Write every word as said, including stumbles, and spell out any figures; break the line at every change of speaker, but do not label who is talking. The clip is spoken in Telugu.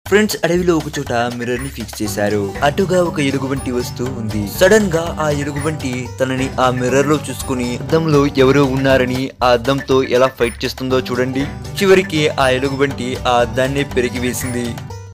ఫ్రెండ్స్ అడవిలో ఒక చోట మిర్రర్ ని ఫిక్స్ చేశారు. అటుగా ఒక ఎలుగుబంటి వస్తూ ఉంది. సడన్ గా ఆ ఎలుగుబంటి తనని ఆ మిర్రర్ లో చూసుకుని అద్దంలో ఎవరో ఉన్నారని ఆ అద్దంతో ఎలా ఫైట్ చేస్తుందో చూడండి. చివరికి ఆ ఎలుగుబంటి ఆ అద్దాన్ని పెరిగి వేసింది.